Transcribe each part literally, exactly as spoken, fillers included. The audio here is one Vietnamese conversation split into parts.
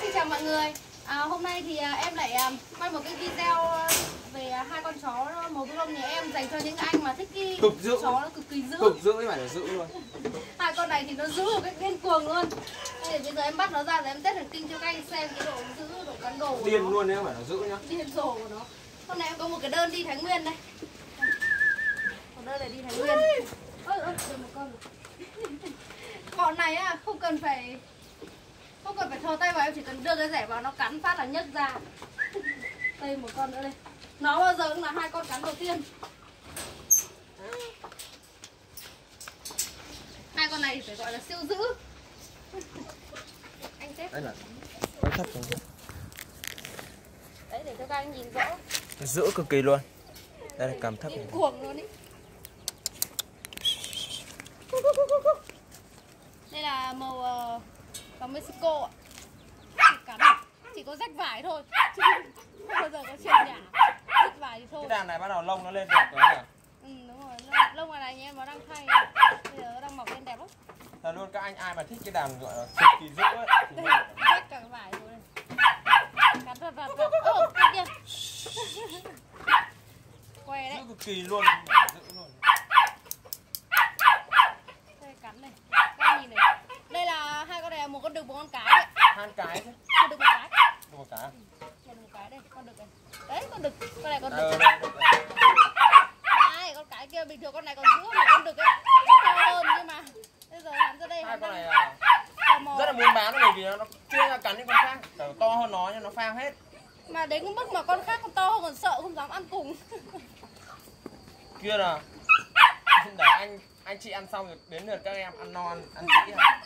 Xin chào mọi người. À, hôm nay thì à, em lại à, quay một cái video về à, hai con chó màu bu lông nhà em dành cho những anh mà thích cái cực dữ. chó nó cực kỳ dữ. Cực dữ phải là dữ luôn. Hai con này thì nó dữ một cách điên cuồng luôn. Đây, bây giờ em bắt nó ra để em test thần kinh cho các anh xem cái độ dữ, độ cắn đồ của Điên nó. luôn đấy, không phải là dữ nhá. Điên rồ của nó. Hôm nay em có một cái đơn đi Thái Nguyên đây. Một đơn này đi Thái Nguyên. Ôi ôi, được một con rồi. Bọn này á, không cần phải Không cần phải thò tay vào, em chỉ cần đưa cái rẻ vào nó cắn phát là nhấc ra. Đây một con nữa đây. Nó bao giờ cũng là hai con cắn đầu tiên. Hai con này thì phải gọi là siêu dữ. Anh xếp. Đây là quay thấp xuống. Đấy để cho các anh nhìn rõ. Dữ cực kỳ luôn. Đây là cầm thấp Điên cuồng luôn ý. Đây là màu uh, màu Mexico ạ. Cắn chỉ có rách vải thôi, chứ không bao giờ có chuyện nhả. Rách vải thì thôi. Cái đàn này bắt đầu lông nó lên đẹp rồi nhỉ? Ừ đúng rồi, lông này này em nó đang thay, bây giờ nó đang mọc lên đẹp lắm. Thật luôn, các anh ai mà thích cái đàn gọi là cực kỳ dữ ấy thì rách cả vải rồi này. Cắn vật vật vật. Ô, cái kia. Què đấy. dữ cực kỳ luôn, dữ luôn. Đây cắn này. Đây nhìn này. Đây là hai con này, một con đực, một con cái đấy. Hai cái chứ. Con đực một cái. Một cái. Đây một cái đây, con đực này. Đấy con đực, con này con đực. Ờ, Này, con cái kia bình thường con này còn dữ hơn con đực ấy. Nó to hơn nhưng mà bây giờ hắn ra đây hai hắn con đang này à, tò mò. rất là muốn bán bởi vì nó chuyên ra cắn những con khác, to hơn nó nhưng nó phang hết. Mà đến cái mức mà con khác con to hơn còn sợ không dám ăn cùng. Kia là để anh anh chị ăn xong rồi đến lượt các em ăn non ăn kỹ hả?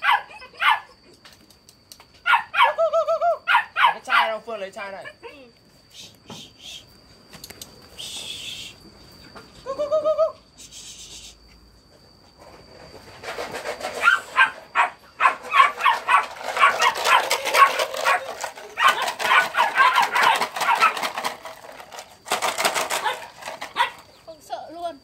Có cái chai đâu, Phương lấy chai này. Ừ. Không sợ luôn.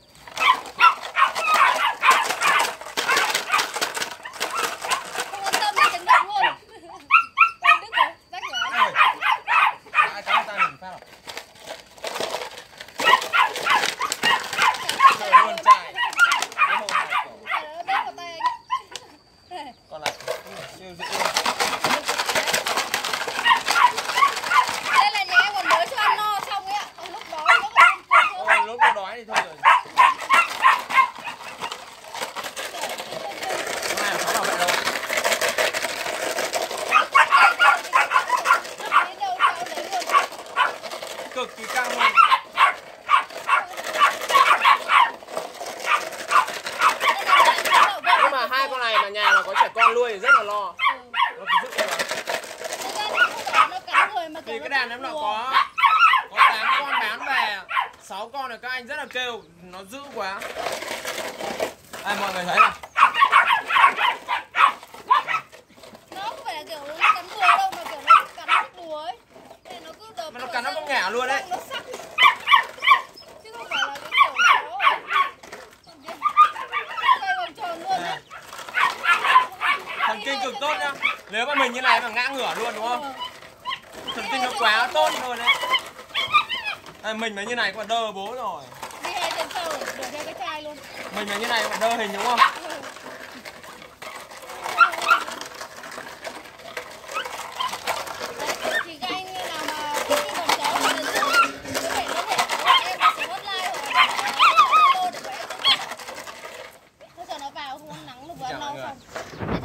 Không quan tâm đến hành động luôn. Đây Đức rồi, rách rồi anh. Ai cắn tay mình phát rồi. Trời luôn chạy. Cái hồ này cổ. Đây vào tay anh. Còn lại siêu dữ luôn. Đây là nhà em còn mới cho ăn no xong ấy ạ. Còn lúc đó nó còn ăn cuồng hơn. Ôi, lúc nó đói thì thôi rồi. Cái này là cháu bảo vệ đâu. Đến đâu cho đấy luôn. Cực kỳ căng luôn. Nhưng mà hai con này mà nhà mà có trẻ con nuôi thì rất là lo. Nó cứ dữ rồi. Thì cái đàn em nó có có tám con bán về, sáu con này các anh rất là kêu, nó dữ quá. Đây mọi người thấy này. Nó không phải là kiểu nó cắn đùa đâu, mà kiểu nó cắn thích đùa ấy. Nên nó cứ đập. Mà nó cắn nó không ngả luôn đấy. Nó sắc. Chứ không phải là cái kiểu nó quay vòng tròn luôn đấy. Thần kinh cực tốt nhá. Nếu mà mình như này mà ngã ngửa luôn đúng không? Thần kinh nó quá tốt luôn đấy. À, mình mà như này còn đơ bố rồi. Đi hai chân sau rồi, đuổi theo cái chai luôn. Mình mà như này còn đơ hình đúng không? Đấy, thì các anh nào mà thích cái con chó thì có thể liên hệ với em qua số hotline hoặc là Zalo để bọn em. Thôi giờ nó vào không ăn nắng lúc vừa ăn no xong.